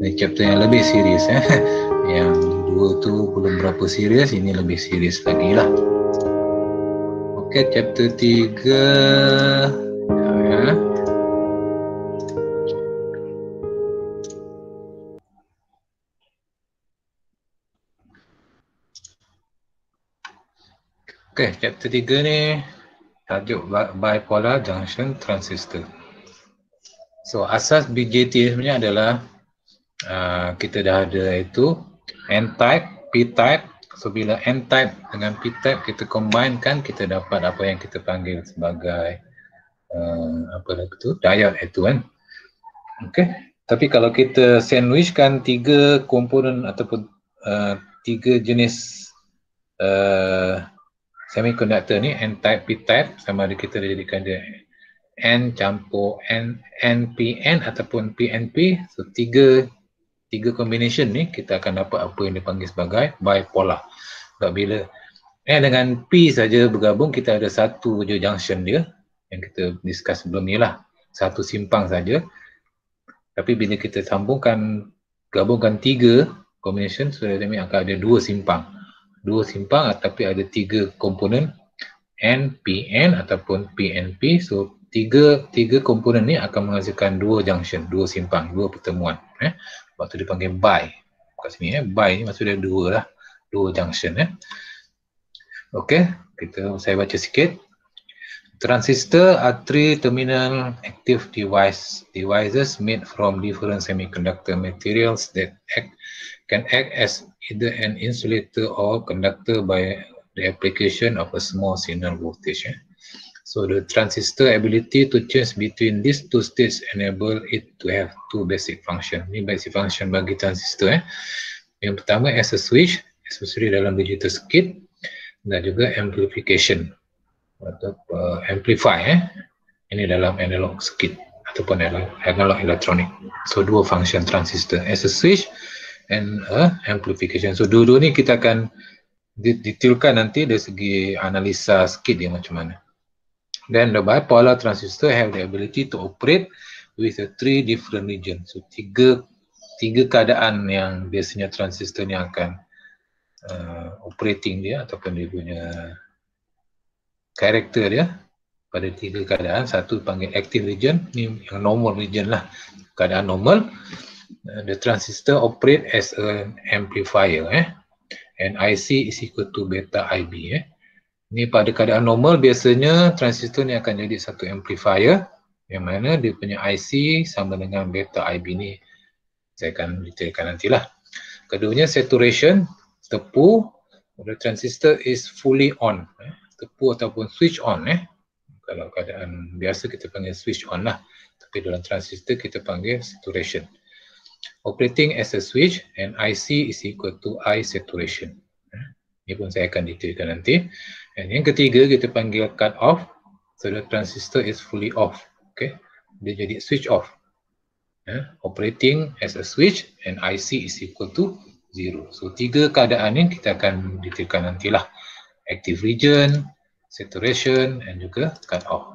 Ini chapter yang lebih serius yang dua tu belum berapa serius, ini lebih serius lagi lah. Okey, chapter 3 ya. Okey, chapter 3 ni tajuk bipolar junction transistor. So asas BJT sebenarnya adalah kita dah ada itu N-type, P-type. So bila N-type dengan P-type kita combinekan, kita dapat apa yang kita panggil sebagai apa lagi tu, diode itu kan. Okey. Tapi kalau kita sandwichkan tiga komponen ataupun tiga jenis semiconductor ni, N-type, P-type, sama ada kita jadikan dia N campur NPN ataupun PNP. So tiga combination ni kita akan dapat apa yang dipanggil sebagai bipolar. Sebab bila dengan P saja bergabung, kita ada satu je junction dia yang kita discuss sebelum ni lah, satu simpang saja. Tapi bila kita gabungkan tiga combination, so that means akan ada dua simpang tapi ada tiga komponen NPN ataupun PNP. So tiga komponen ni akan menghasilkan dua junction, dua simpang, dua pertemuan. Sebab tu dipanggil bi. Kat sini bi ni maksudnya dua junction. Okey, saya baca sikit. Transistor are three terminal active devices made from different semiconductor materials that can act as either an insulator or conductor by the application of a small signal voltage. So the transistor ability to change between these two states enable it to have two basic function. Ini basic function bagi transistor. Yang pertama as a switch, especially dalam digital circuit, dan juga amplification atau amplify. Ini dalam analog circuit ataupun analog electronic. So dua function transistor, as a switch and amplification. So dua-dua ni kita akan detailkan nanti dari segi analisa circuit dia macam mana. Then the bipolar transistor have the ability to operate with three different regions. So tiga keadaan yang biasanya transistor ni akan operating dia ataupun dia punya karakter dia pada tiga keadaan. Satu panggil active region, ni yang normal region lah, keadaan normal. The transistor operate as an amplifier and IC is equal to beta IB. Ni pada keadaan normal biasanya transistor ni akan jadi satu amplifier yang mana dia punya IC sama dengan beta IB ni. Saya akan detailkan nantilah. Keduanya saturation, tepu. The transistor is fully on. Tepu ataupun switch on. Kalau keadaan biasa kita panggil switch on lah. Tapi dalam transistor kita panggil saturation. Operating as a switch and IC is equal to I saturation. Ini pun saya akan detailkan nanti. Dan yang ketiga kita panggil cut off. So the transistor is fully off. Okay. Dia jadi switch off. Operating as a switch and IC is equal to 0. So tiga keadaan ni kita akan detailkan nantilah. Active region, saturation and juga cut off.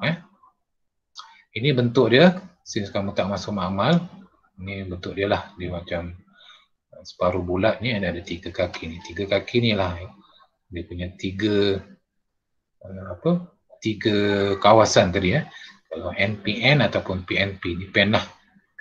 Ini bentuk dia, since kamu tak masuk makmal, ini bentuk dia lah, dia macam separuh bulat ni, ada tiga kaki ni. Tiga kaki ni lah dia punya tiga kawasan tadi. Kalau NPN ataupun PNP, depend lah.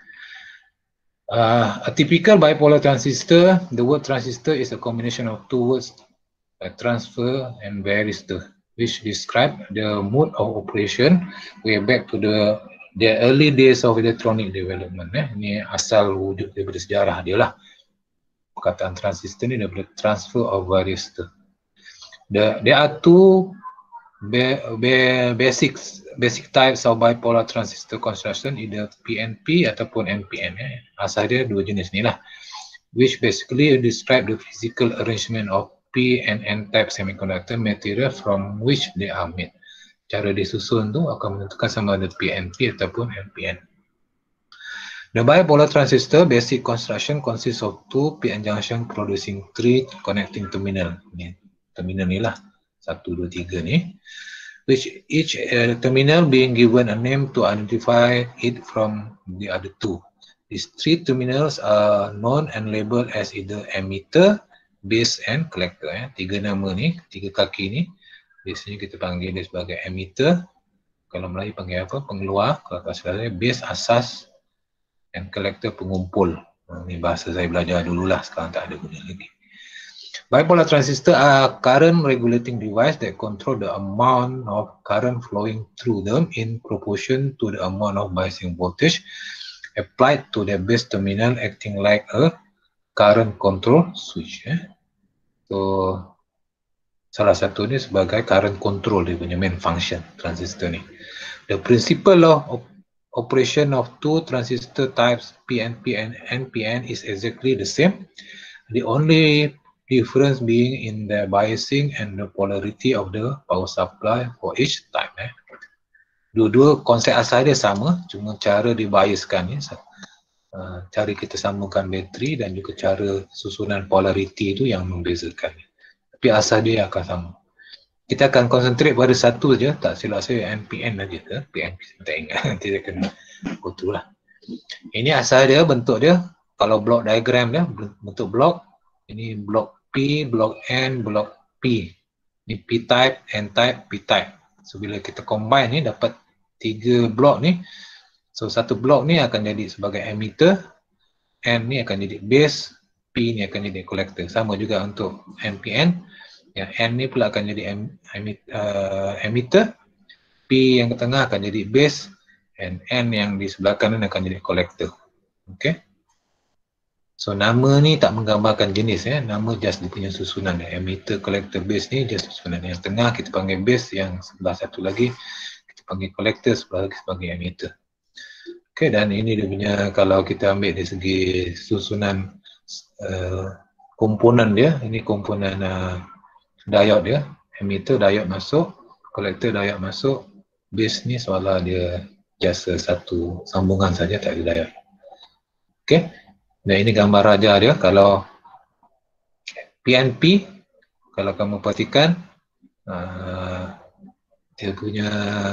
A typical bipolar transistor, the word transistor is a combination of two words, transfer and varistor, which describe the mode of operation way back to the early days of electronic development. Ini asal wujud daripada sejarah dia lah. Perkataan transistor ni daripada transfer of varistor. There are two basic types of bipolar transistor construction, either PNP ataupun NPN. Asal dia dua jenis ni lah, which basically describe the physical arrangement of P and N type semiconductor material from which they are made. Cara disusun tu akan menentukan sama ada PNP ataupun NPN. The bipolar transistor basic construction consists of two PN junction producing three connecting terminal. Ni terminal ni lah, 1, 2, 3 ni, which each terminal being given a name to identify it from the other two. These three terminals are known and labeled as either emitter, base and collector. Tiga nama ni, tiga kaki ni, biasanya kita panggil dia sebagai emitter. Kalau Melayu panggil apa? Pengeluar. Kalau tak salah, base asas dan collector pengumpul. Ini bahasa saya belajar dululah, sekarang tak ada guna lagi. Bipolar transistor are current regulating device that control the amount of current flowing through them in proportion to the amount of biasing voltage applied to the base terminal, acting like a current control switch. So salah satu ni sebagai current control, dia punya main function transistor ni. The principle of operation of two transistor types PNP and NPN is exactly the same. The only difference being in the biasing and the polarity of the power supply for each type. Dua-dua konsep asal dia sama, cuma cara dibiaskan ni, cara kita sambungkan bateri dan juga cara susunan polarity itu yang membezakan. Tapi asal dia akan sama. Kita akan konsentrate pada satu je, tak silap saya NPN aja ke, PNP saya tak ingat, nanti saya kena go through lah. Ini asal dia, bentuk dia, kalau blok diagram dia, bentuk blok, ini blok P, blok N, blok P. Ini P-type, N-type, P-type. So bila kita combine ni dapat tiga blok ni. So satu blok ni akan jadi sebagai emitter, N ni akan jadi base, P ni akan jadi collector. Sama juga untuk NPN. Yang N ni pula akan jadi emitter, P yang ke tengah akan jadi base, and N yang di sebelah kanan akan jadi collector. Okay. So nama ni tak menggambarkan jenis nama just dia punya susunan emitter, collector, base ni just susunan. Yang tengah kita panggil base, yang sebelah satu lagi kita panggil collector, sebelah lagi sebagai emitter. Okay, dan ini dia punya, kalau kita ambil dari segi susunan komponen dia, ini komponen diode dia, emitter diode masuk, collector diode masuk, base ni seolah dia just satu sambungan saja, tak ada diode. Okay. Dan ini gambar raja dia. Kalau PNP, kalau kamu perhatikan, dia punya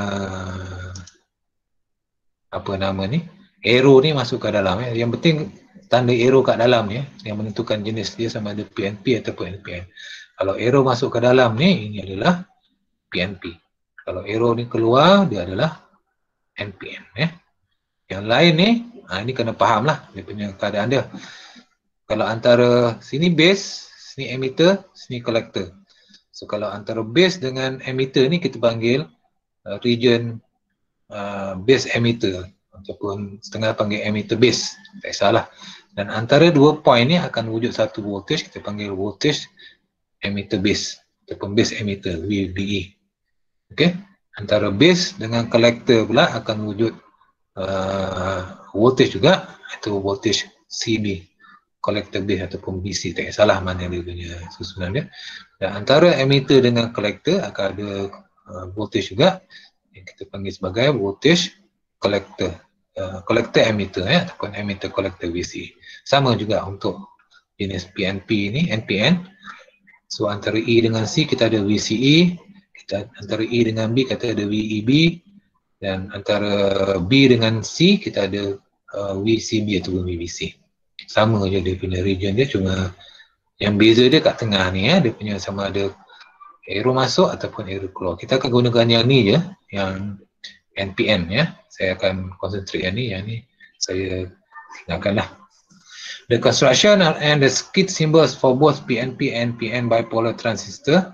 apa nama ni, arrow ni masuk ke dalam. Yang penting tanda arrow kat dalam ni yang menentukan jenis dia sama ada PNP ataupun NPN. Kalau arrow masuk ke dalam ni, ini adalah PNP. Kalau arrow ni keluar, dia adalah NPN. Yang lain ni, ini kena faham lah dia punya keadaan dia. Kalau antara sini base, sini emitter, sini collector. So kalau antara base dengan emitter ni kita panggil region base emitter, ataupun setengah panggil emitter base, tak salah. Dan antara dua point ni akan wujud satu voltage, kita panggil voltage emitter base ataupun base emitter, VBE. Okay. Antara base dengan collector pula akan wujud voltage juga, itu voltage CB, collector base ataupun BC, tak salah mana dia punya susunan dia. Dan antara emitter dengan collector akan ada voltage juga yang kita panggil sebagai voltage collector, collector emitter ataupun emitter collector BC. Sama juga untuk jenis PNP ni, NPN. So antara E dengan C kita ada VCE, kita antara E dengan B kita ada VEB, dan antara B dengan C kita ada VCB ataupun VBC. Sama je dia punya region dia, cuma yang beza dia kat tengah ni dia punya sama ada arrow masuk ataupun arrow keluar. Kita akan gunakan yang ni je, yang NPN Saya akan concentrate yang ni saya tinggalkanlah. The construction and the circuit symbols for both PNP and NPN bipolar transistor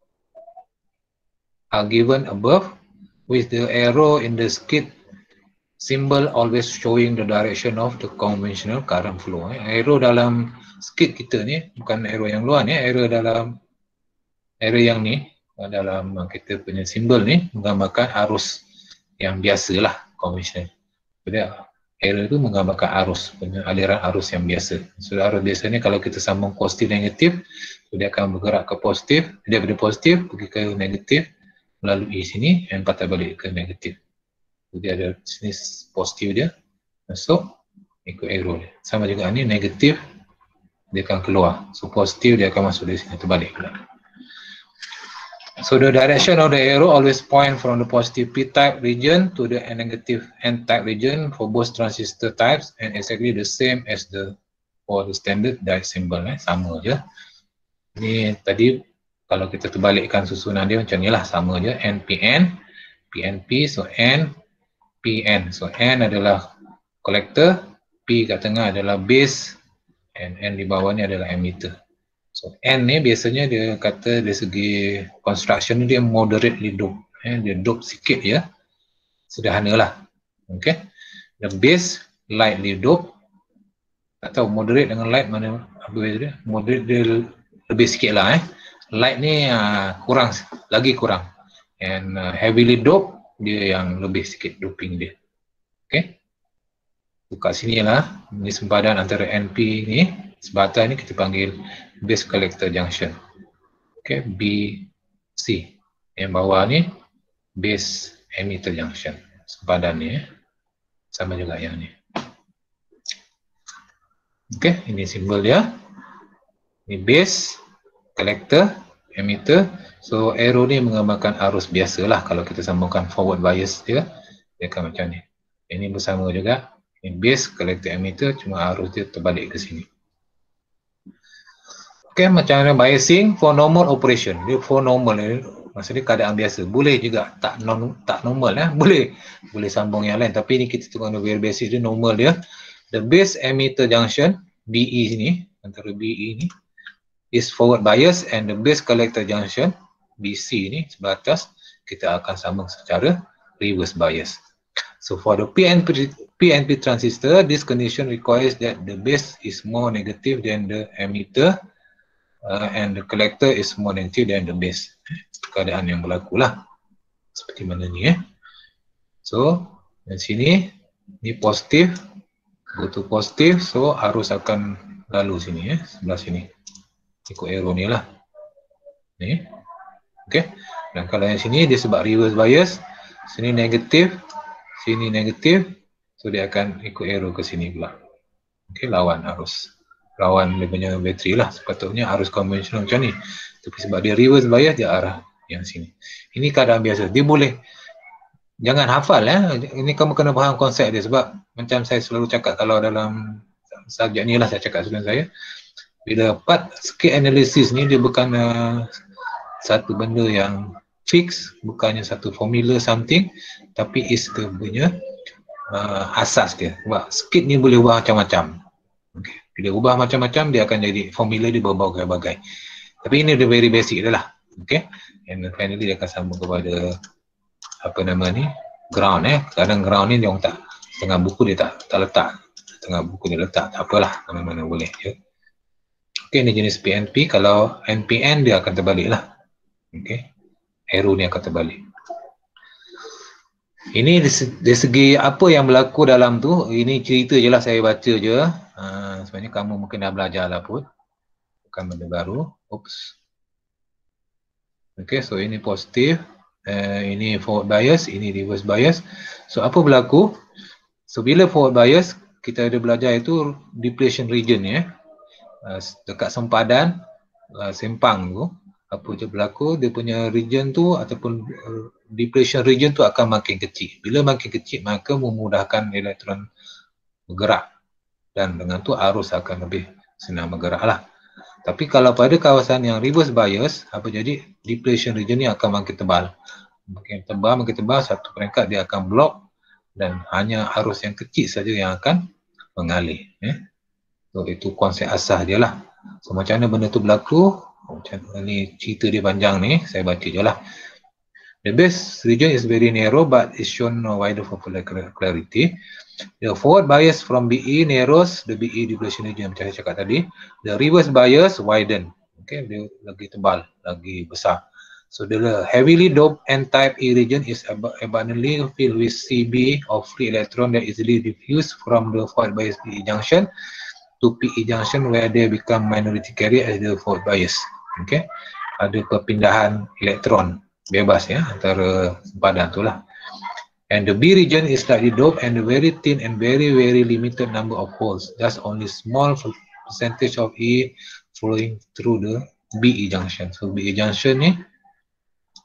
are given above, with the arrow in the circuit symbol always showing the direction of the conventional current flow. Arrow dalam circuit kita ni, bukan arrow yang luar ni, arrow yang ni, dalam kita punya simbol ni menggambarkan arus yang biasalah, conventional. Jadi arrow itu menggambarkan arus, aliran arus yang biasa. So arus biasa ni kalau kita sambung positif negatif, dia akan bergerak ke positif, daripada positif pergi ke negatif melalui sini dan patah balik ke negatif. Jadi ada sini positif dia masuk ikut arrow dia. Sama juga ni negatif dia akan keluar. So positif dia akan masuk dari sini terbalik pula. So the direction of the arrow always point from the positive p-type region to the negative n-type region for both transistor types, and exactly the same as for the standard diode symbol, sama je. Ni tadi kalau kita terbalikkan susunan dia macam ni lah, sama je, NPN, PNP, so N, PN. So N adalah collector, P kat tengah adalah base, and N di bawah ni adalah emitter. So N ni biasanya dia kata dari segi construction ni dia moderately dope. Dia dope sikit ya. Sederhana lah. Okay. The base lightly dope. Tak tahu moderate dengan light mana apa beza dia. Moderate dia lebih sikit lah. Light ni kurang, lagi kurang. And heavily dope dia yang lebih sikit doping dia. Okay. Buka sini lah. Ini sempadan antara NP ni. Sebatang ni kita panggil base collector junction. Okay, BC. Yang bawah ni base emitter junction. Sempadan ni sama juga yang ni. Okay, ini simbol dia. Ini base collector emitter. So arrow ni menggambarkan arus biasalah. Kalau kita sambungkan forward bias dia akan macam ni. Ini bersama juga. Ini base collector emitter, cuma arus dia terbalik ke sini. Okay, macam mana biasing for normal operation. Dia for normal, maksudnya keadaan biasa. Boleh juga tak normal boleh sambung yang lain, tapi ni kita tengok very basic dia, normal dia. The base emitter junction BE ni, antara BE ni is forward bias, and the base collector junction BC ni sebelah atas kita akan sambung secara reverse bias. So for the PNP transistor, this condition requires that the base is more negative than the emitter, and the collector is more negative than the base. Keadaan yang berlaku lah. Seperti mana ni So, di sini, ni positif, go to positif, so arus akan lalu sini sebelah sini. Ikut arrow ni lah. Ni. Okay. Dan kalau yang sini, dia sebab reverse bias, sini negatif, so dia akan ikut arrow ke sini pula. Okay, lawan arus. Lawan dia punya bateri lah. Sepatutnya arus konvensional macam ni. Tapi sebab dia reverse bias, dia arah yang sini. Ini keadaan biasa. Dia boleh, jangan hafal ini kamu kena faham konsep dia. Sebab macam saya selalu cakap kalau dalam subjek ni lah saya cakap sebelum saya, bila part circuit analysis ni dia bukan satu benda yang fix, bukannya satu formula something, tapi is dia punya asas dia. Sebab circuit ni boleh ubah macam-macam. Okay. Bila ubah macam-macam, dia akan jadi formula dia berbagai-bagai. Tapi ini dia very basic dia lah. Okay. And finally dia akan sambung kepada apa nama ni, ground Kadang ground ni dia orang tak, setengah buku dia tak letak, setengah buku dia letak, tak apalah, mana-mana boleh Okay, ni jenis PNP. Kalau NPN dia akan terbalik lah. Okay, arrow ni akan terbalik. Ini dari segi apa yang berlaku dalam tu, ini cerita je lah, saya baca je. Sebenarnya kamu mungkin dah belajar lah pun, bukan benda baru. Oops. Okay, so ini positif, ini forward bias, ini reverse bias. So apa berlaku? So bila forward bias, kita ada belajar itu depletion region dekat sempadan sempang tu, apa je berlaku, dia punya region tu ataupun depletion region tu akan makin kecil. Bila makin kecil, maka memudahkan elektron bergerak, dan dengan tu arus akan lebih senang bergerak lah. Tapi kalau pada kawasan yang reverse bias, apa jadi? Depletion region ni akan makin tebal. Makin tebal, satu peringkat dia akan block, dan hanya arus yang kecil saja yang akan mengalir. So itu konsep asas dia lah. So macam mana benda tu berlaku? Macam ni cerita dia panjang ni, saya baca je lah. The base region is very narrow but is shown wider for clarity. The forward bias from BE narrows the BE depletion region macam saya cakap tadi. The reverse bias widen. Okay, dia lagi tebal, lagi besar. So the heavily doped N-type E region is abundantly filled with CB or free electron that easily diffuse from the forward bias BE junction to PE junction where they become minority carrier as the forward bias. Okay, ada perpindahan elektron bebas antara sempadan tu lah. And the B region is slightly doped and a very thin and very limited number of holes. Thus only small percentage of E flowing through the BE junction. So BE junction ni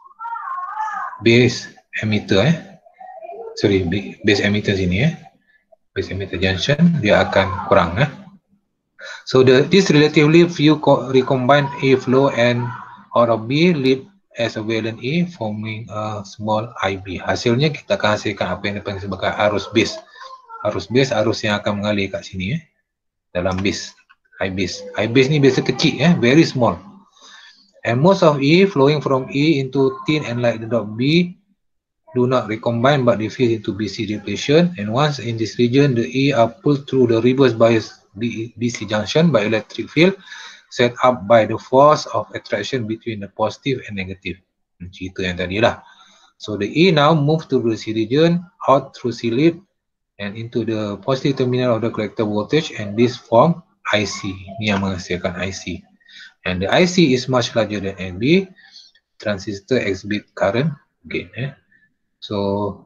base emitter base emitter sini base emitter junction dia akan kurang So this relatively few recombined A flow and out of B lead as a valent A forming a small IB. Hasilnya kita akan hasilkan apa yang dipanggil sebagai arus base. Arus base, arus yang akan mengalir kat sini dalam base, I base. I base ni biasa kecil very small. And most of E flowing from A into thin and light dot B do not recombine but diffuse into BC depletion, and once in this region the E are pulled through the reverse bias BC junction by electric field set up by the force of attraction between the positive and negative. Cerita yang tadi lah. So the E now move to the C region out through C lead and into the positive terminal of the collector voltage, and this form IC. Ni yang menghasilkan IC. And the IC is much larger than NB. Transistor exhibit current gain. So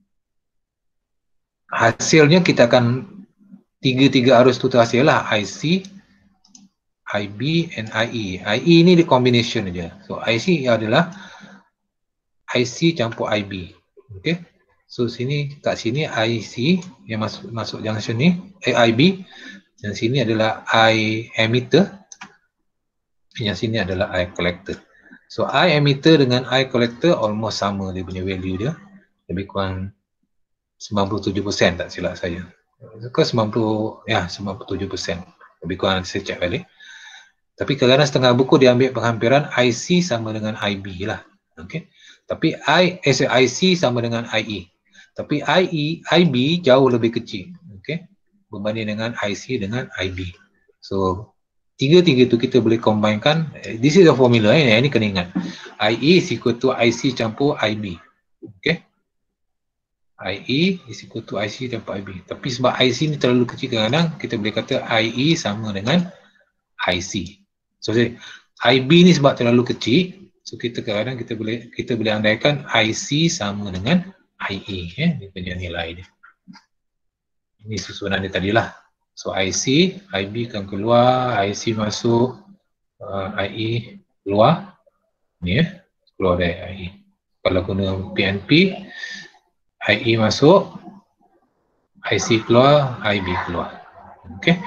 hasilnya kita akan tiga arus tu terhasil lah, IC, IB and IE. IE ni di combination aja. So IC adalah IC campur IB. Okay. So sini kat sini IC yang masuk junction ni, IB. Dan sini adalah I emitter. Yang sini adalah I collector. So I emitter dengan I collector almost sama dia punya value dia. Lebih kurang 97% tak silap saya. Ke 97%. Lebih kurang saya cek balik. Tapi kadang-kadang setengah buku dia ambil penghampiran IC sama dengan IB lah. Okay. Tapi IC sama dengan IE. Tapi IB jauh lebih kecil. Okay. Berbanding dengan IC dengan IB. So tiga-tiga tu kita boleh combinekan. This is the formula ini kena ingat. IE is equal to IC campur IB. Okay. IE is equal to IC campur IB. Tapi sebab IC ni terlalu kecil, kadang-kadang kita boleh kata IE sama dengan IC. So IB ni sebab terlalu kecil, so kita kadang-kadang kita boleh andaikan IC sama dengan IE. Dia punya nilai dia. Ini susunan dia tadilah. So IC, IB akan keluar, IC masuk, IE keluar. Ni keluar dari IE. Kalau guna PNP, IE masuk, IC keluar, IB keluar. Okay.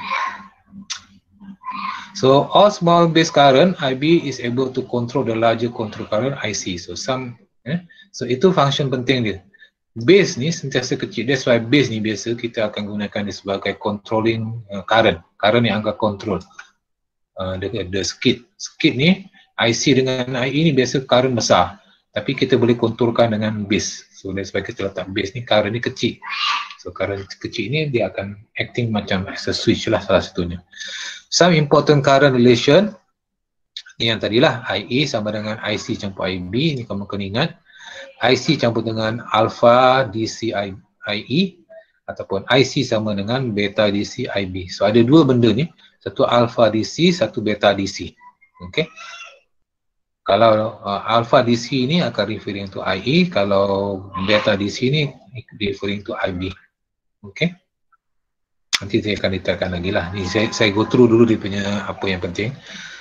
So all small base current, IB is able to control the larger control current IC. So so itu function penting dia. Base ni sentiasa kecil. That's why base ni biasa kita akan gunakan dia sebagai controlling current yang akan control the skid. Skid ni IC dengan IE ni biasa current besar, tapi kita boleh kontrolkan dengan base. So that's why kita letak base ni, current ni kecil. So current kecil ni dia akan acting macam as a switch lah salah satunya. Some important current relation ni yang tadilah, IE sama dengan IC campur IB. Ni kamu kena ingat. IC campur dengan alpha DC IE ataupun IC sama dengan beta DC IB. So ada dua benda ni, satu alpha DC, satu beta DC. Okay. Kalau alpha DC ni akan referring to IE, kalau beta DC ni referring to IB. Okay. Nanti saya akan detailkan lagi lah. Ni saya go through dulu dia punya apa yang penting.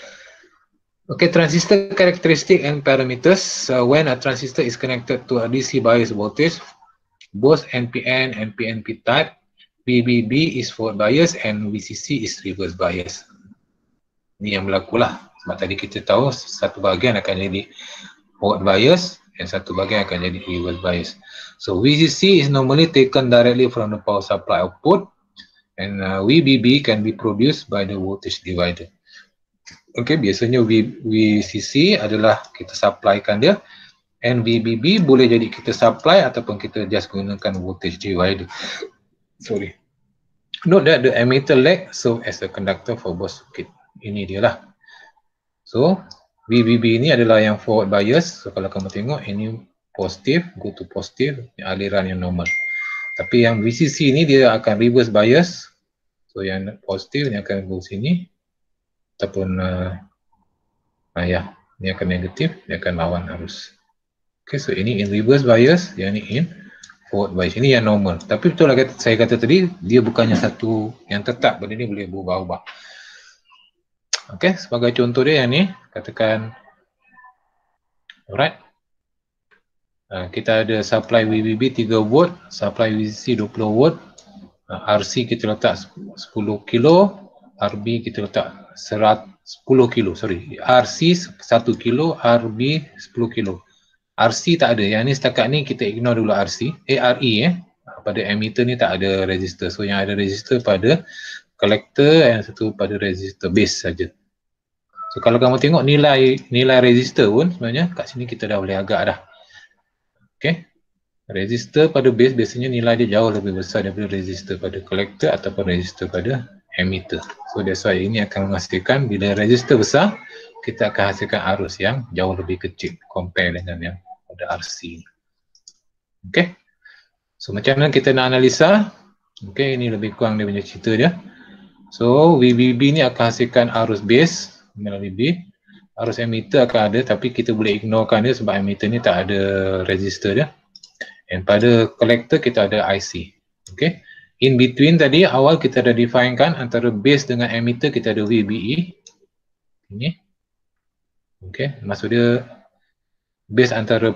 Okay, transistor characteristic and parameters. When a transistor is connected to a DC bias voltage, both NPN and PNP type, VBB is forward bias and VCC is reverse bias. Ni yang berlaku lah. Sebab tadi kita tahu satu bahagian akan jadi forward bias dan satu bahagian akan jadi reverse bias. So VCC is normally taken directly from the power supply output, and VBB can be produced by the voltage divider. Okay, biasanya VCC adalah kita supplykan dia, and VBB boleh jadi kita supply ataupun kita just gunakan voltage divider. Sorry. Note that the emitter leg serve as a conductor for both circuit. Ini dia lah. So VBB ini adalah yang forward bias. So kalau kamu tengok ini positif, go to positif, aliran yang normal. Tapi yang VCC ini dia akan reverse bias. So yang positif ni akan go sini, ataupun ni akan negatif, dia akan lawan arus. Okay, so ini in reverse bias, yang ni in forward bias. Ini yang normal. Tapi betul lah saya kata tadi, dia bukannya satu yang tetap, benda ni boleh berubah-ubah. Okay, sebagai contoh dia yang ni, katakan, alright. Kita ada supply VBB 3 volt, supply VCC 20 volt, RC kita letak 10 kilo, RB kita letak 10 kilo, sorry. RC 1 kilo, RB 10 kilo. RC tak ada, yang ni setakat ni kita ignore dulu RC, RE pada emitter ni tak ada resistor. So yang ada resistor pada collector dan satu pada resistor base saja. So kalau kamu tengok nilai resistor pun sebenarnya kat sini kita dah boleh agak dah. Okay. Resistor pada base biasanya nilai dia jauh lebih besar daripada resistor pada collector ataupun resistor pada emitter. So that's why ini akan menghasilkan bila resistor besar, kita akan hasilkan arus yang jauh lebih kecil compare dengan yang pada RC. Okay. So macam mana kita nak analisa? Okay, ini lebih kurang dia punya cerita dia. So VBB ni akan hasilkan arus base melalui B. Arus emitter akan ada tapi kita boleh ignorekan dia sebab emitter ni tak ada resistor dia. Dan pada collector kita ada IC. Okay. In between tadi awal kita dah definekan antara base dengan emitter kita ada VBE. Ini. Okay. Maksud dia base antara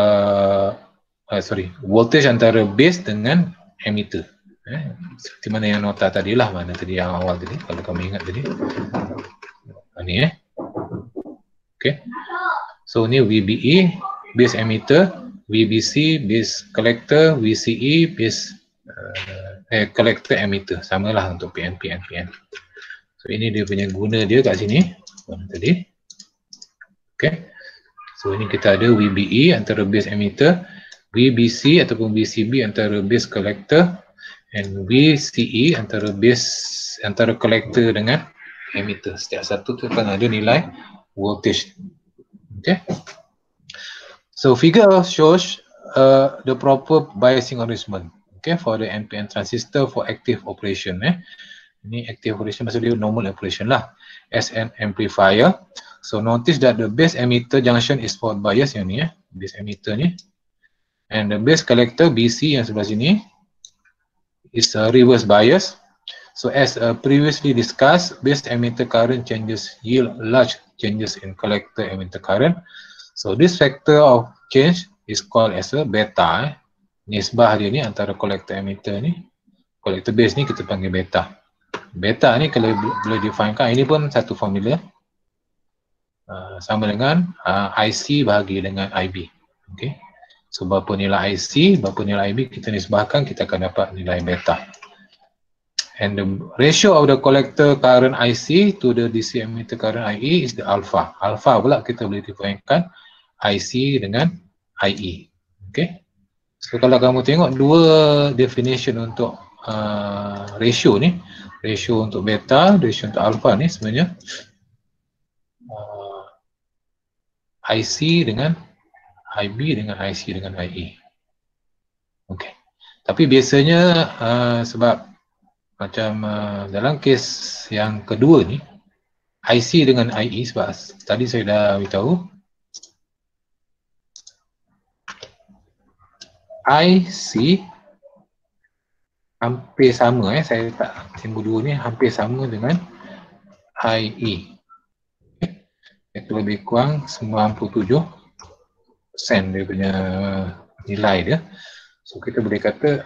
voltage antara base dengan emitter. Seperti mana yang nota tadi lah, mana tadi yang awal tadi kalau kamu ingat tadi. Ini Okay. So ni VBE base emitter. VBC base collector, VCE base collector emitter, samalah untuk PNP, NPN. So ini dia punya guna dia kat sini tadi. Okay. So ini kita ada VBE antara base emitter, VBC ataupun VCB antara base collector, and VCE antara collector dengan emitter. Setiap satu tu akan ada nilai voltage. Okay. So figure shows the proper biasing arrangement, okay, for the NPN transistor for active operation. Ini active operation maksud dia normal operation lah. As an amplifier. So notice that the base emitter junction is forward bias yang ni, base emitter ni, and the base collector BC yang sebelah sini is a reverse bias. So as previously discussed, base emitter current changes yield large changes in collector emitter current. So this factor of change is called as a beta. Nisbah dia ni antara collector emitter ni, collector base ni kita panggil beta. Beta ni kalau boleh definekan, ini pun satu formula. Sama dengan IC bahagi dengan IB. Okay. So berapa nilai IC, berapa nilai IB kita nisbahkan, kita akan dapat nilai beta. And the ratio of the collector current IC to the DC emitter current IE is the alpha. Alpha pula kita boleh definekan IC dengan IE. Okay. So kalau kamu tengok dua definition untuk ratio ni, ratio untuk beta, ratio untuk alpha ni sebenarnya IC dengan IB dengan IC dengan IE. Okay. Tapi biasanya sebab macam dalam kes yang kedua ni, IC dengan IE, sebab tadi saya dah beritahu IC hampir sama, saya letak simbol dua ni hampir sama dengan IE. Itu lebih kurang 97% dia punya nilai dia. So kita boleh kata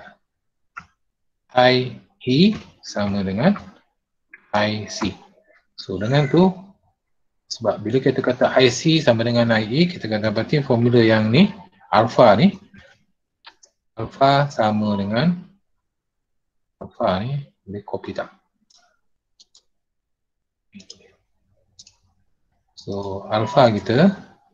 IE sama dengan IC. So dengan tu, sebab bila kita kata IC sama dengan IE, kita akan dapati formula yang ni, alpha ni, alpha sama dengan alpha ni, boleh copy tak? So alpha kita,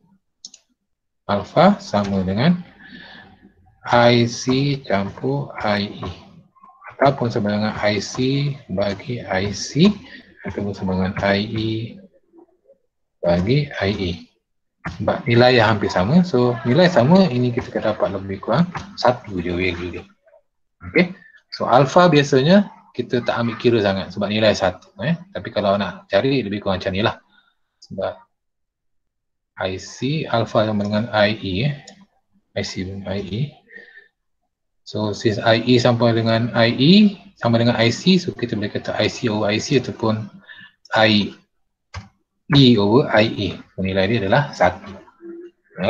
alpha sama dengan IC campur IE, ataupun sama dengan IC bagi IC, ataupun sama dengan IE bagi IE. Sebab nilai yang hampir sama, so nilai sama, ini kita akan dapat lebih kurang satu je value dia. Okay, so alpha biasanya kita tak ambil kira sangat sebab nilai satu. Tapi kalau nak cari lebih kurang macam ni lah. Sebab IC alpha sama dengan IE, IC dengan IE. So since IE sama dengan IE sama dengan IC, so kita boleh kata IC over IC ataupun IE over IE. So, nilai dia adalah 1. Alright.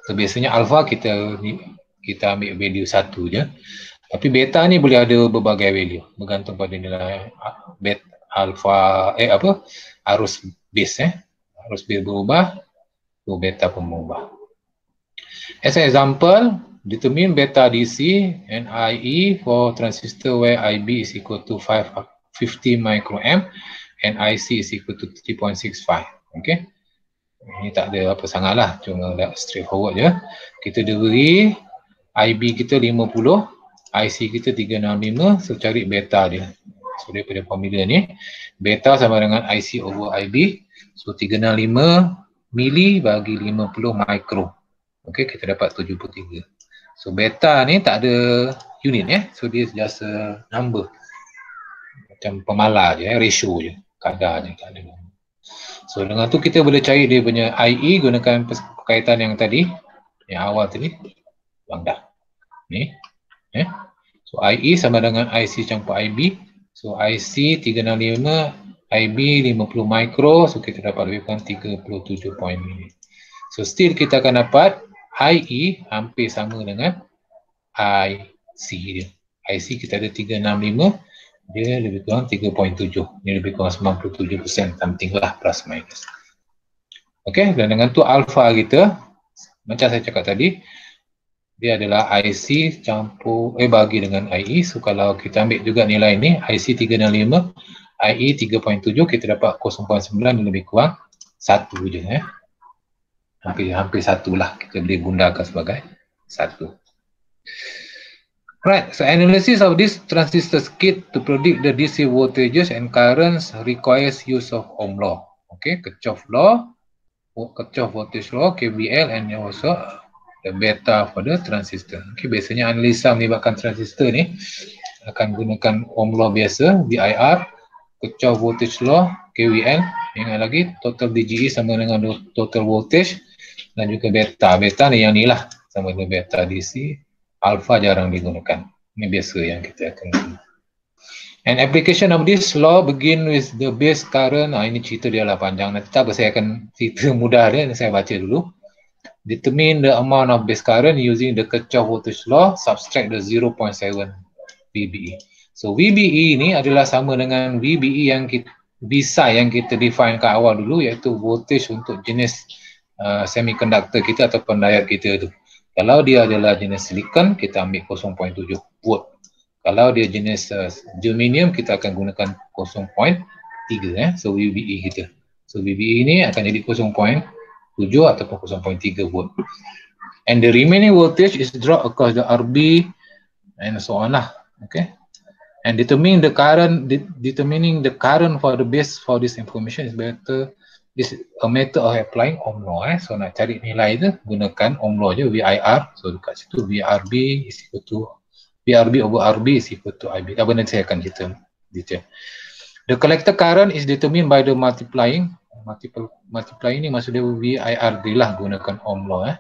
So biasanya alpha kita ambil value 1 je. Tapi beta ni boleh ada berbagai value bergantung pada nilai beta alpha arus base arus base berubah, so beta pun berubah. As an example, determine beta DC and IE for transistor where IB is equal to 50 microamp and IC is equal to 3.65. Okay. Ini tak ada apa sangat lah, cuma straightforward je. Kita beri IB kita 50, IC kita 365, so cari beta dia. So daripada formula ni, beta sama dengan IC over IB, so 365 mili bagi 50 micro. Okay, kita dapat 73. So beta ni tak ada unit so dia just a number. Macam pemala je, ratio je, kadar je, tak ada. So dengan tu kita boleh cari dia punya IE gunakan perkaitan yang tadi, yang awal tadi. Bang dah. Ni. So IE sama dengan IC campur IB. So IC 365, IB 50 micro, so kita dapat lebih kurang 37 point mili. So still kita akan dapat IE hampir sama dengan IC dia. IC kita ada 365, dia lebih kurang 3.7. Dia lebih kurang 97% something lah, plus minus. Okay, dan dengan tu alpha kita, macam saya cakap tadi, dia adalah IC campur bagi dengan IE. So kalau kita ambil juga nilai ni, IC 365, IE 3.7, kita dapat 0.9 dan lebih kurang 1 je hampir 1 lah, kita boleh gundakan sebagai 1. Right, so analysis of this transistor circuit to predict the DC voltages and currents requires use of Ohm law. Okay, Kirchhoff law, Kirchhoff voltage law, KVL, and also the beta for the transistor. Okay, biasanya analisa melibatkan transistor ni akan gunakan Ohm law biasa, VIR, Kirchhoff voltage law, KVL, ingat lagi total DGE sama dengan total voltage, dan juga beta. Beta ni yang ni lah, sama dengan beta DC. Alpha jarang digunakan. Ini biasa yang kita akan guna. And application of this law begin with the base current. Ini cerita dia lah panjang. Nanti tak apa, saya akan cerita mudah dia. Saya baca dulu. Determine the amount of base current using the Kirchhoff voltage law. Subtract the 0.7 VBE. So VBE ini adalah sama dengan VBE yang kita, BSI yang kita define kat awal dulu, iaitu voltage untuk jenis semiconductor kita ataupun diode kita tu. Kalau dia adalah jenis silicon, kita ambil 0.7 volt. Kalau dia jenis germanium, kita akan gunakan 0.3 so VBE kita. So VBE ini akan jadi 0.7 ataupun 0.3 volt. And the remaining voltage is dropped across the RB and so on lah. Okay. And determining the current for the base for this information is better. This is a method of applying Ohm law. So nak cari nilai tu gunakan Ohm law je, VIR. So dekat situ VRB is equal to VRB over RB is equal to IB. Apa nanti saya akan cerita detail. The collector current is determined by the multiplying. Multiplying ni maksud dia VIR lah, gunakan Ohm law.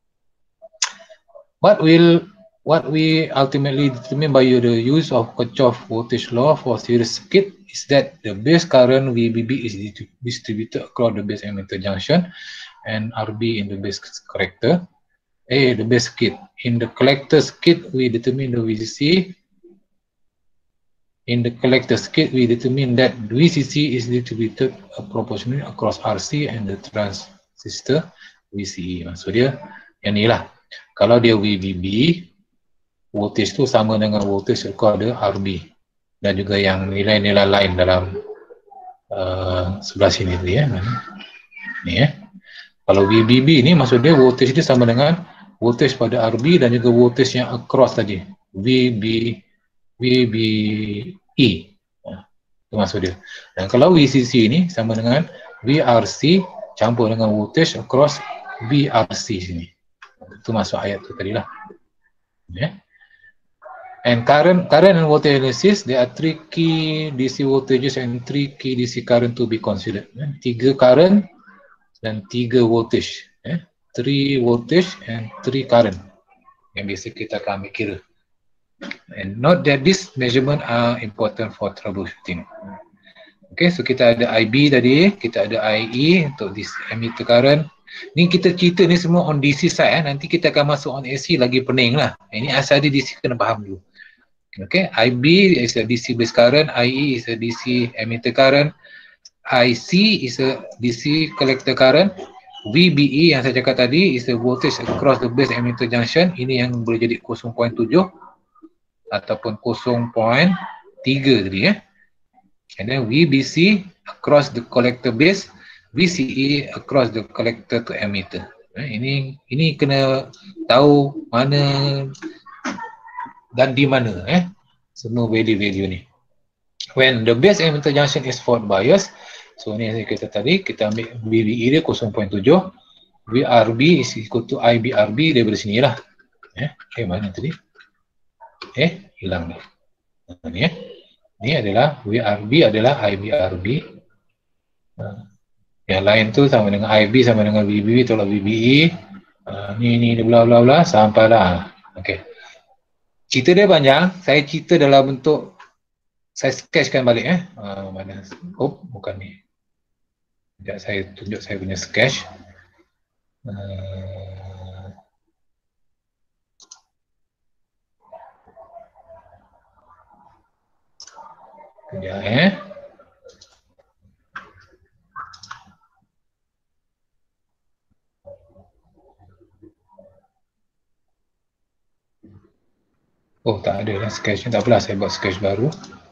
What we ultimately determine by the use of Kirchhoff voltage law for series circuit is that the base current VBB is distributed across the base emitter junction and RB in the base collector. The base circuit. In the collector circuit, we determine the VCC. In the collector circuit, we determine that VCC is distributed proportionally across RC and the transistor VCE. Maksud dia yang ni lah. Kalau dia VBB, voltage tu sama dengan voltage recorder RB, dan juga yang nilai-nilai lain dalam sebelah sini tu ni Kalau VBB ni maksud dia voltage dia sama dengan voltage pada RB dan juga voltage yang across tadi, VBE. Itu maksud dia. Dan kalau VCC ni sama dengan VRC campur dengan voltage across VRC sini. Itu masuk ayat tu tadi lah. And current and voltage analysis, there are 3 key DC voltages and 3 key DC current to be considered. 3 current dan 3 voltage. 3 voltage and 3 current yang biasa kita akan ambil kira. And note that these measurements are important for troubleshooting. Okay, so kita ada IB tadi, kita ada IE untuk this emitter current, Ni kita cerita ni semua on DC side nanti kita akan masuk on AC lagi pening lah. Ini asal di DC kena faham dulu. Okay, IB is a DC base current, IE is a DC emitter current, IC is a DC collector current, VBE yang saya cakap tadi is the voltage across the base emitter junction. Ini yang boleh jadi 0.7 ataupun 0.3 tadi And then VBC across the collector base, VCE across the collector to emitter. Ini kena tahu mana dan di mana semua value-value ni. When the base emitter junction is fault bias, so ni yang kita tadi, kita ambil VBE dia 0.7, VRB is equal to IBRB daripada sini lah. Mana tadi? Hilang ni. Ni Ni adalah VRB adalah IBRB. Yang lain tu sama dengan IB sama dengan VBE tolak VBE. Ni bla bla bla sampailah. Okey. Cerita dia panjang, saya cerita dalam bentuk saya sketchkan balik mana. Bukan ni. Sekejap saya tunjuk saya punya sketch. Sekejap Oh, tak ada lah sketch ni. Tak apalah, saya buat sketch baru.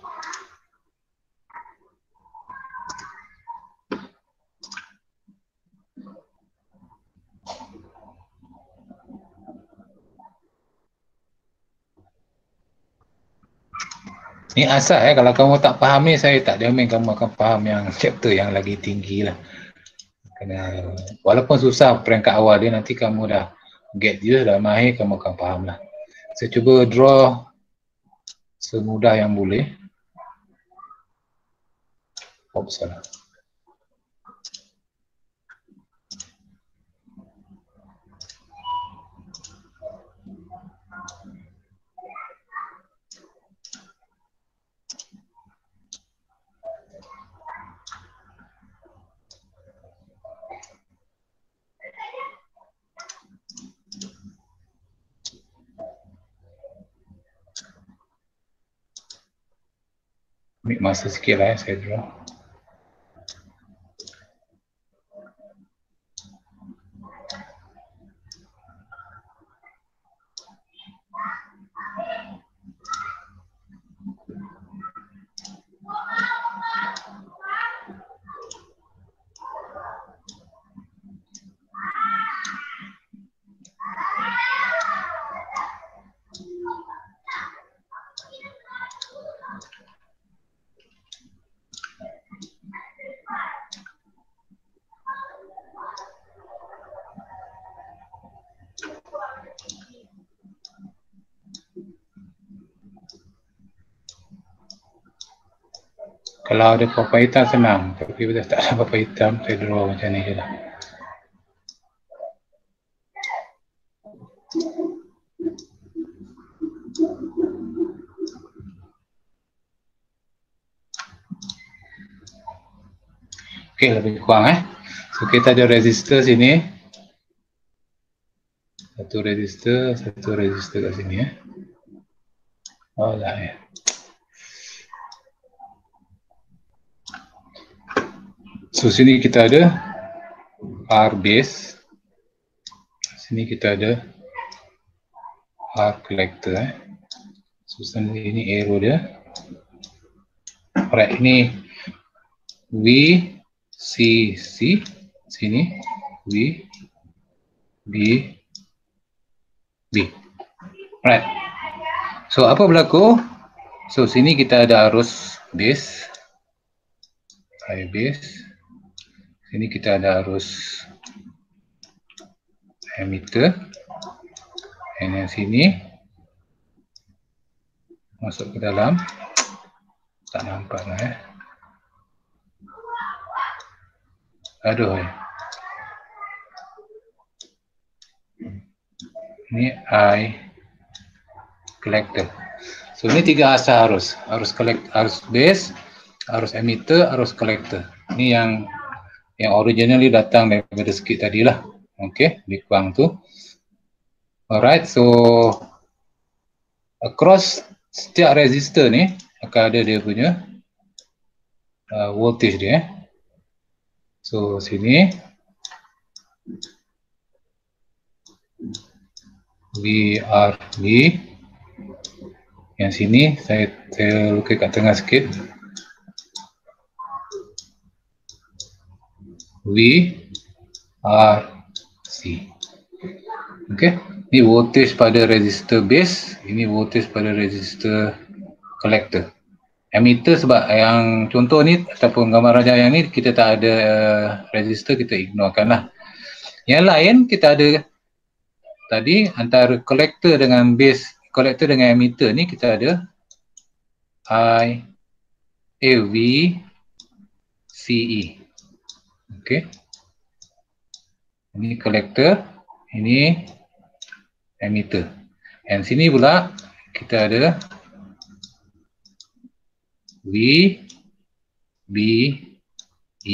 Ni asal kalau kamu tak faham ni, saya tak jamin kamu akan faham yang chapter yang lagi tinggi lah. Kena, walaupun susah peringkat awal dia, nanti kamu dah get dia, dah mahir, kamu akan faham lah. Saya cuba draw semudah yang boleh. Salah. Ambil masa sikit lah saya draw. Kalau ada apa-apa hitam senang, tapi bila tak ada apa-apa hitam, saya draw macam ni je lah. Okey, lebih kurang So kita ada resistor sini. Satu resistor kat sini Oh lah So sini kita ada R base, sini kita ada R collector So ini arrow dia. Alright, ini VCC, sini B. Alright. So apa berlaku? So sini kita ada arus base, I base. Sini kita ada arus emitter. Dan yang sini masuk ke dalam. Tak nampak lah Aduh Ini I collector. So ini tiga asal arus. Arus base, arus emitter, arus collector. Ini yang originally datang daripada circuit tadi lah. Okay, lebih kurang tu. Alright, so across setiap resistor ni akan ada dia punya voltage dia. So sini VRB, yang sini saya lukis kat tengah sikit, VRC. Okay, ini voltage pada resistor base, ini voltage pada resistor collector. Emitter sebab yang contoh ni ataupun gambar rajah yang ni kita tak ada resistor, kita ignorekan lah. Yang lain kita ada tadi antara collector dengan base, collector dengan emitter ni kita ada VCE. Okay, ini collector, ini emitter. Dan sini pula kita ada VBE.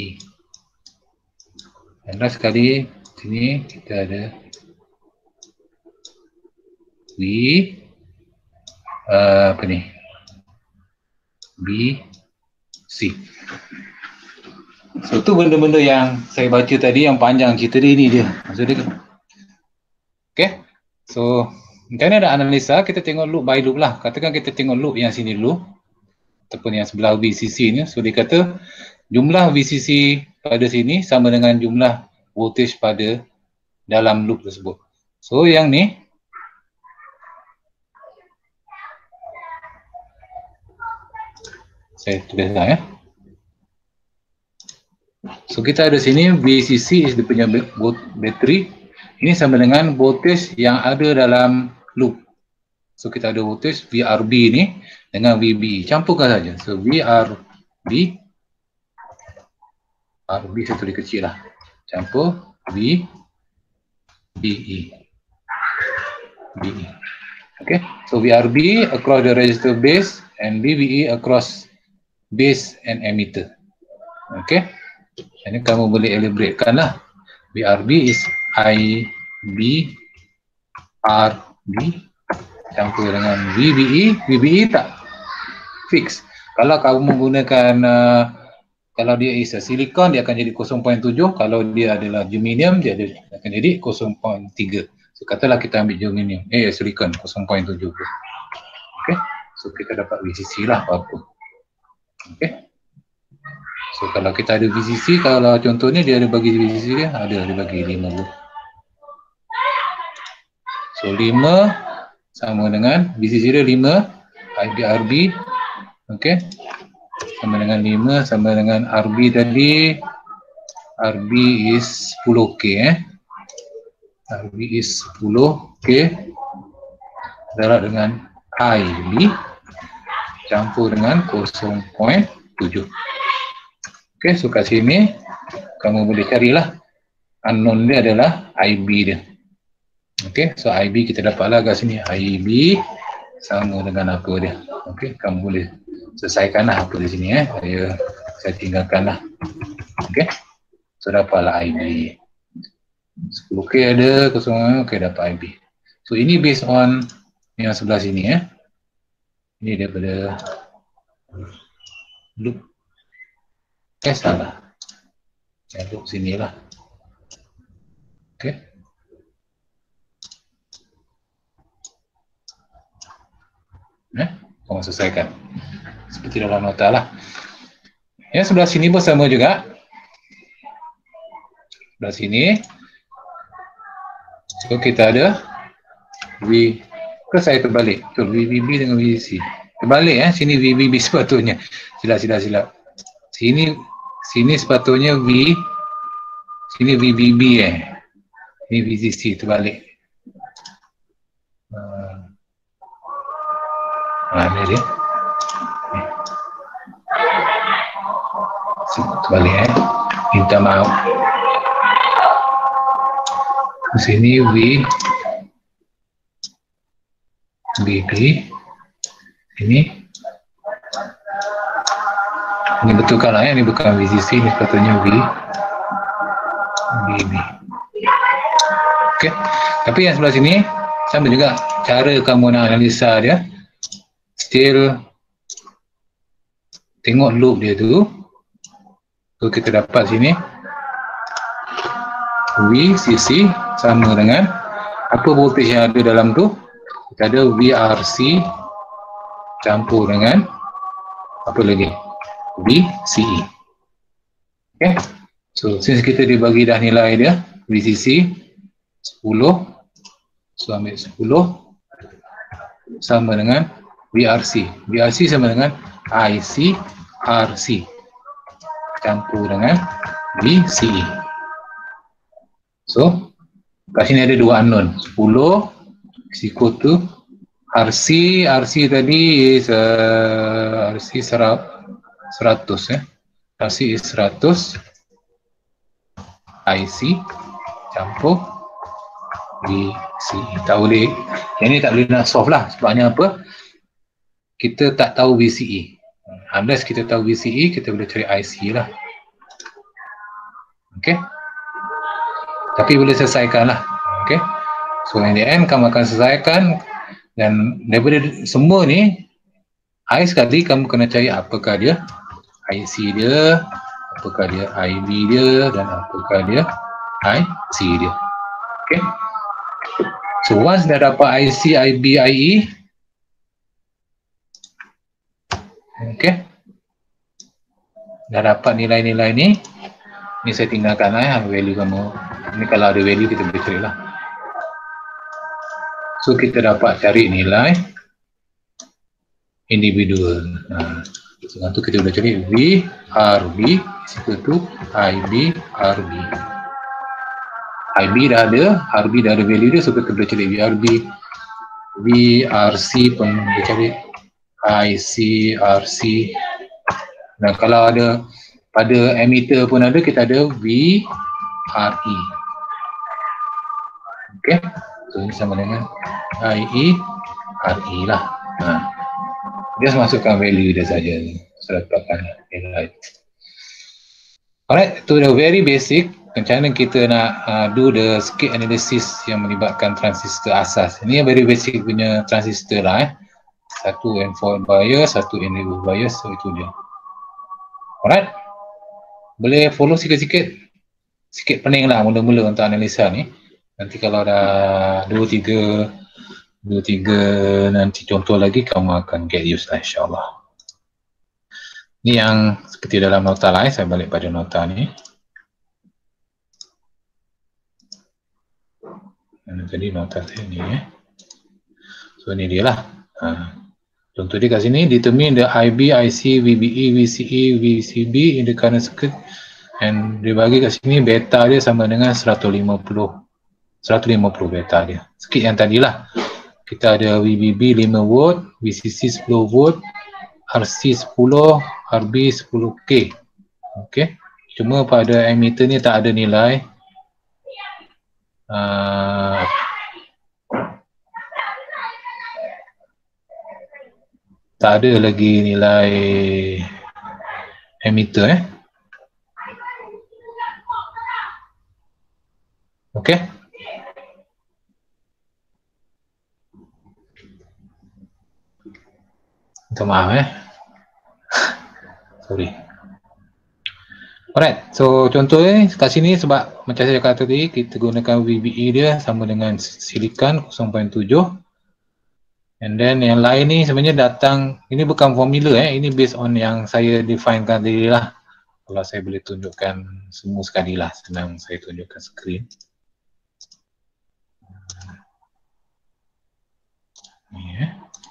Dan last sekali sini kita ada BC. So tu benda-benda yang saya baca tadi yang panjang cerita dia ni dia. Maksudnya okay. So macam mana nak analisa? Kita tengok loop by loop lah. Katakan kita tengok loop yang sini dulu ataupun yang sebelah VCC ni. So dia kata jumlah VCC pada sini sama dengan jumlah voltage pada dalam loop tersebut. So yang ni saya tulis lah ya. So kita ada sini VCC is dia punya battery. Ini sama dengan voltage yang ada dalam loop. So kita ada voltage VRB ni dengan VBE. Campurkan saja. So VRB, RB saya tulis kecil lah. Campur VBE. Okay. So VRB across the resistor base and VBE across base and emitter. Okay. Ini kamu boleh elaboratekan lah. VRB is IB RB campur dengan VBE. VBE tak fix. Kalau kamu menggunakan kalau dia is a silicon, dia akan jadi 0.7. Kalau dia adalah germanium, dia akan jadi 0.3. So katalah kita ambil germanium, silicon 0.7. Okay. So kita dapat VCC lah apa-apa. Okay. So kalau kita ada VCC, kalau contohnya dia ada bagi VCC dia, dia bagi 5 volt. So 5 sama dengan VCC dia 5, IBRB, okay. Sama dengan 5, sama dengan RB tadi, RB is 10K RB is 10K adalah dengan IB campur dengan 0.7. Okay, so kat sini kamu boleh carilah unknown dia adalah IB dia. Okay, so IB kita dapatlah kat sini, IB sama dengan apa dia. Okay, kamu boleh selesaikanlah apa di sini saya tinggalkanlah. Okay, so dapatlah IB 10K ada, 0, okay, dapat IB. So ini based on yang sebelah sini ini daripada loop. Salah. Saya loop sini lah. Okay. Kamu selesaikan. Seperti dalam nota lah. Yang sebelah sini pun sama juga. Sebelah sini. So kita ada saya terbalik. Betul, VBB dengan VCC. Terbalik sini VBB sepatutnya. Silap. Sini sepatutnya sini VBB ini VCC terbalik. Ini dia. Terbalik minta maaf. Sini VBB ini betulkan lah ini bukan VCC, ini sepatutnya VB. Okey. Tapi yang sebelah sini sama juga cara kamu nak analisa dia. Still tengok loop dia tu. So kita dapat sini VCC sama dengan apa voltage yang ada dalam tu. Kita ada VRC campur dengan apa lagi? VCE. Okay. So since kita dibagi dah nilai dia VCC 10, so ambil 10 sama dengan VRC. VRC sama dengan ICRC campur dengan VCE. So kat sini ada dua unknown, 10 is equal to RC tadi is RC 100 RC is 100 IC campur VCE. Tak boleh, yang ni tak boleh nak solve lah. Sebabnya apa? Kita tak tahu VCE. Unless kita tahu VCE, kita boleh cari IC lah. Okay. Tapi boleh selesaikan lah. Okay. So in the end kamu akan selesaikan, dan daripada semua ni I sekali kamu kena cari apakah dia IC dia, apakah dia IB dia, dan apakah dia IC dia. Okay. So once dah dapat IC, IB, IE, okay, dah dapat nilai-nilai ni saya tinggalkan lah value kamu. Ini kalau ada value kita boleh cari lah. So kita dapat cari nilai individual. Dengan tu kita boleh cari VRB is equal to IB RB. IB dah ada, RB dah ada value dia, so kita boleh cari VRB. VRC pun boleh cari, IC RC. Dan kalau ada pada emitter pun ada, kita ada VRE. Okay, so ini sama dengan IE RE lah. Dia masukkan value dia saja, sudah dapatkan nilai. Alright, itu dah very basic macam mana kita nak do the circuit analysis yang melibatkan transistor asas. Ini yang very basic punya transistor lah. Satu N4 bias, satu N-level bias, so itu dia. Alright, boleh follow sikit-sikit, sikit pening lah mula-mula untuk analisa ni. Nanti kalau dah 2-3 nanti contoh lagi, kamu akan get used lah insyaAllah. Ni yang seperti dalam nota lah, saya balik pada nota ni. Mana tadi nota saya ni So ni dia lah. Contoh dia kat sini, determine the IB, IC, VBE, VCE, VCB in the current circuit, and dia bagi kat sini beta dia sama dengan 150 beta dia. Sikit yang tadi lah. Kita ada VBB 5 volt, VCC 10 volt, RC 10, RB 10K. Okay. Cuma pada emitter ni tak ada nilai tak ada lagi nilai emitter Okay. Minta maaf sorry. Alright, so contoh kat sini sebab macam saya kata tadi, kita gunakan VBE dia sama dengan silicon 0.7. And then yang lain ni sebenarnya datang, ini bukan formula ini based on yang saya definekan tadi lah. Kalau saya boleh tunjukkan semua sekali lah, senang saya tunjukkan screen. Ni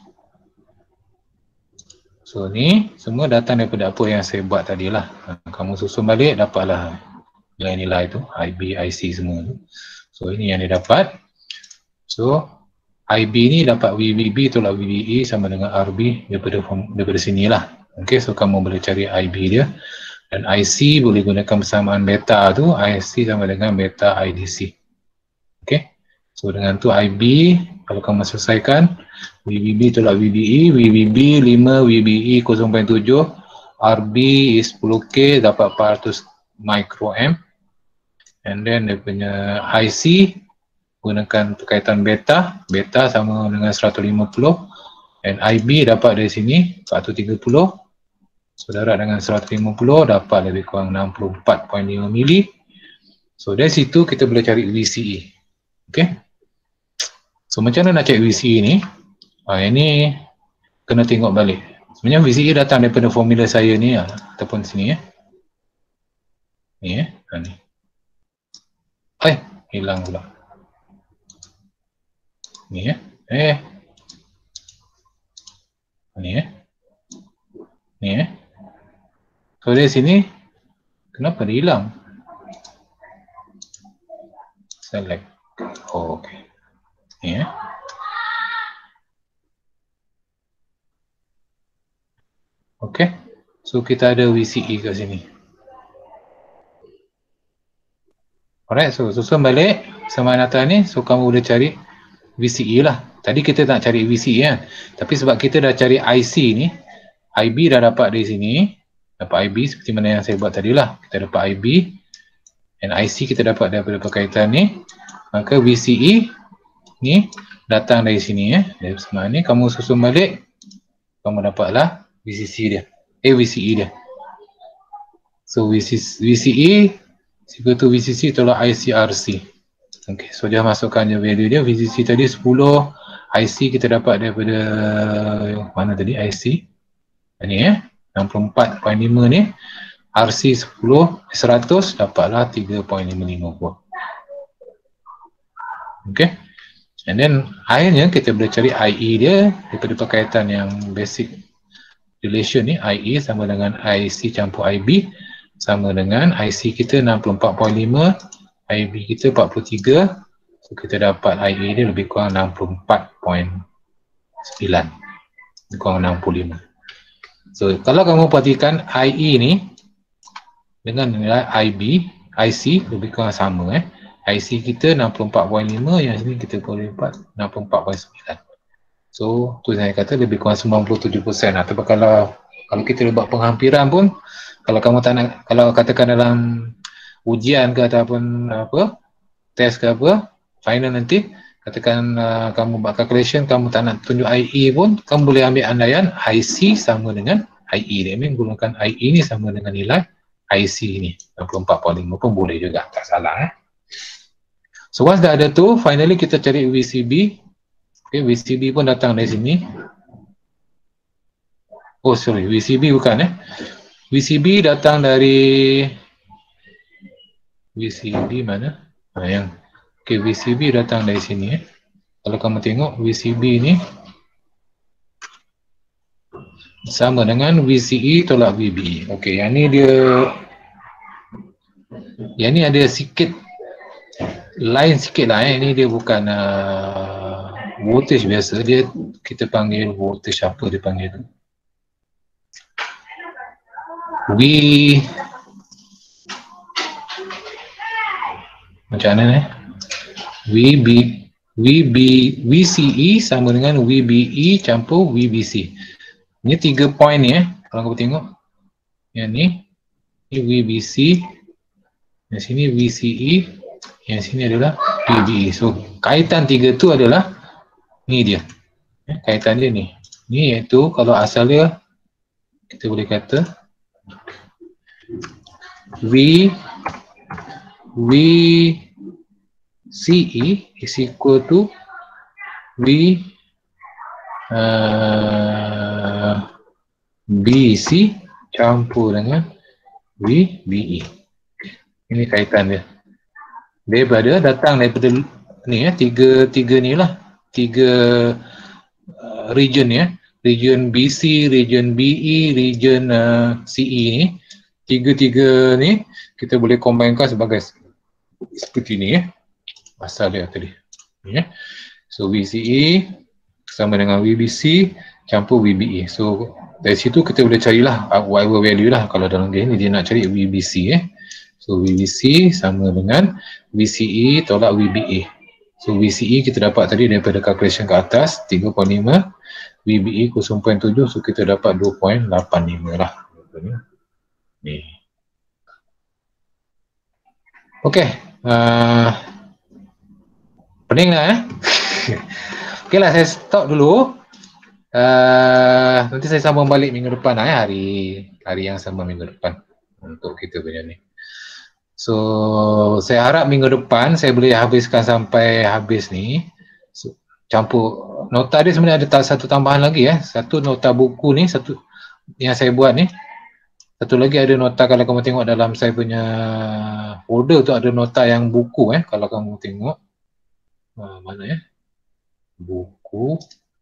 So ni semua datang daripada apa yang saya buat tadi lah. Kamu susun balik, dapatlah nilai-nilai tu, IB, IC semua tu. So ini yang dia dapat. So IB ni dapat VBB tolak VBE sama dengan RB daripada sini lah. Okay, so kamu boleh cari IB dia. Dan IC boleh gunakan persamaan beta tu, IC sama dengan beta IDC. Okay, so dengan tu IB, kalau kamu selesaikan, VBB tolak VBE, VBB 5, VBE 0.7, RB is 10K, dapat 400 microamp. And then dia punya IC gunakan perkaitan beta. Beta sama dengan 150. And IB dapat dari sini 430. Saudara dengan 150 dapat lebih kurang 64.5 mili. So dari situ kita boleh cari VCE. Okay. So macam mana nak cari VCE ni? Ini kena tengok balik. Sebenarnya VCE datang daripada formula saya ni ataupun sini Ni ni. Hilang pula. Ni Ni So dari sini kenapa dia hilang? Select. Okay. Ni Okay. So kita ada VCE kat sini. Alright, so susun balik samaan atas ni, so kamu boleh cari VCE lah. Tadi kita tak cari VCE kan, tapi sebab kita dah cari IC ni, IB dah dapat dari sini, dapat IB seperti mana yang saya buat tadi lah. Kita dapat IB, and IC kita dapat daripada perkaitan ni, maka VCE ni datang dari sini dari semaan ni, kamu susun balik, kamu dapatlah VCE dia. So VCE equal to VCC tolak ICRC. Okay, so dia masukkan je value dia. VCC tadi 10, IC kita dapat daripada mana tadi IC? Ni 64.5 ni. RC 100 dapatlah 3.55 volt. Okay. And then akhirnya kita boleh cari IE dia daripada perkaitan yang basic relation ni. IE sama dengan IC campur IB sama dengan IC kita 64.5, IB kita 43, so kita dapat IE dia lebih kurang 64.9, lebih kurang 65. So kalau kamu perhatikan IE ni dengan nilai IB, IC lebih kurang sama IC kita 64.5, yang sini kita boleh dapat 64.9. So tu saya kata lebih kurang 97%. Atau kalau kita buat penghampiran pun, kalau kamu tak nak, kalau katakan dalam ujian ke ataupun apa, test ke apa, final nanti, katakan kamu buat calculation, kamu tak nak tunjuk IE pun, kamu boleh ambil andaian IC sama dengan IE. Dia menggunakan IE ni sama dengan nilai IC ni, 64.5 pun boleh juga, tak salah So once dah ada tu, finally kita cari VCB. Okay, VCB pun datang dari sini. Oh sorry, VCB bukan VCB datang dari VCB mana? Okay, VCB datang dari sini Kalau kamu tengok VCB ni sama dengan VCE tolak VBE. Okay, yang ni ada sikit lain sikit lah Ini dia bukan voltage biasa, dia kita panggil voltage apa dia panggil tu? Macam mana VCE sama dengan VBE campur VBC. Ini 3 point ni kalau kamu tengok. Yang ni VBC, yang sini VCE, yang sini adalah VBE. So kaitan 3 tu adalah ni dia. Kaitan dia ni. Ni iaitu kalau asal dia kita boleh kata VCE is equal to VBC campur dengan VBE. Ini kaitan dia. Daripada datang daripada ni tiga ni lah, 3 region region BC, region BE, region CE ni. Tiga ni kita boleh combinekan sebagai seperti ni asal dia tadi. So VCE sama dengan VBC campur VBE. So dari situ kita boleh carilah whatever value lah. Kalau dalam game ni dia nak cari VBC So VBC sama dengan VCE tolak VBE. So VCE kita dapat tadi daripada calculation ke atas 3.5, VBE 0.7, so kita dapat 2.85 lah. Ni. Okay, Pening lah Okey lah, saya stop dulu. Nanti saya sambung balik minggu depan hari yang sama minggu depan untuk kita punya ni. So saya harap minggu depan saya boleh habiskan sampai habis ni. So, campur nota dia sebenarnya ada satu tambahan lagi satu nota buku ni, satu yang saya buat ni. Satu lagi ada nota, kalau kamu tengok dalam saya punya folder tu ada nota yang buku kalau kamu tengok. Mana buku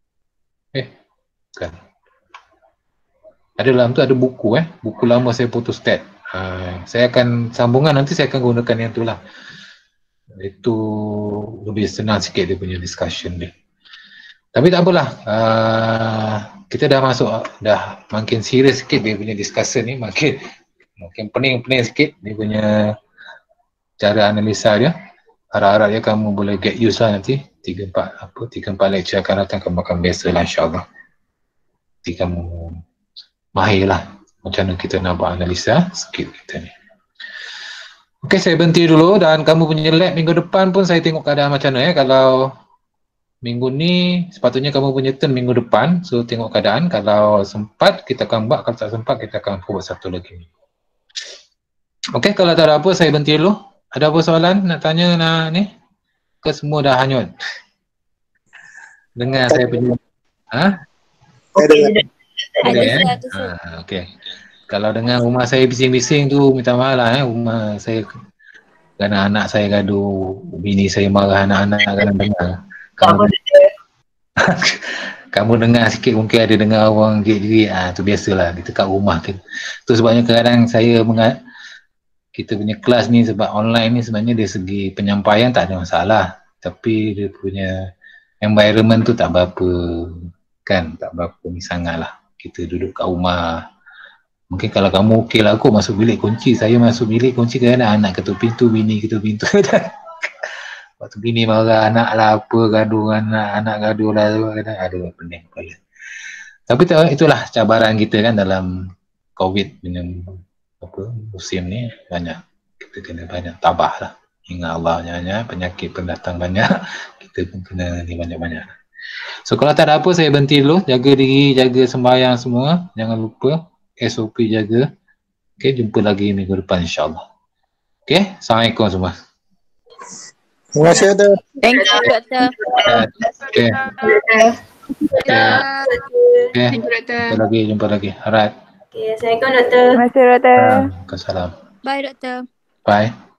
kan ada dalam tu ada buku buku lama saya photostat. Saya akan sambungan nanti saya akan gunakan yang tu lah, itu lebih senang sikit dia punya discussion dia. Tapi tak apalah, kita dah masuk, dah makin serius sikit dia punya discussion ni, makin pening-pening sikit dia punya cara analisa dia. Harap-harap kamu boleh get used lah nanti 3-4 lecture akan datang, kamu akan biasa lah insyaAllah. Nanti kamu mahir lah macam mana kita nak buat analisa sikit kita ni. Okey, saya berhenti dulu, dan kamu punya lab minggu depan pun saya tengok keadaan macam mana kalau minggu ni sepatutnya kamu punya turn minggu depan, so tengok keadaan, kalau sempat kita akan buat, kalau tak sempat kita akan buat satu lagi. Okey, kalau tak ada apa saya berhenti dulu. Ada apa soalan nak tanya ni? Ke semua dah hanyut? Dengar saya punya okey. Kalau dengar rumah saya bising-bising tu, minta maaf lah rumah saya, kerana anak saya gaduh, bini saya marah, anak-anak kadang dengar. Kamu dengar sikit, mungkin ada dengar orang jerit-jerit, tu biasalah, kita kat rumah kan. Tu sebabnya kadang saya kita punya kelas ni sebab online ni sebenarnya dari segi penyampaian tak ada masalah, tapi dia punya environment tu tak berapa kan, tak berapa ni sangat lah. Kita duduk kat rumah, mungkin kalau kamu okey lah, aku masuk bilik kunci, saya masuk bilik kunci kerana anak ketuk pintu, bini ketuk pintu waktu bini marah, anak lah apa, gaduh anak gaduh lah, kadang aduh pening kepala. Tapi itulah cabaran kita kan dalam COVID dengan musim ni, banyak kita kena banyak tabah lah, ingat Allah banyak, penyakit pendatang banyak, kita pun kena ni banyak-banyak. So kalau tak ada apa saya berhenti dulu, jaga diri, jaga sembahyang semua, jangan lupa SOP jaga. Okay, jumpa lagi minggu depan insyaAllah. Okay, Assalamualaikum semua. Terima kasih Doktor. Thank you Doktor. Okay. Thank you, Jumpa lagi. Alright. Okay, Assalamualaikum Doktor. Terima kasih Doktor. Waalaikumsalam. Bye Doktor. Bye.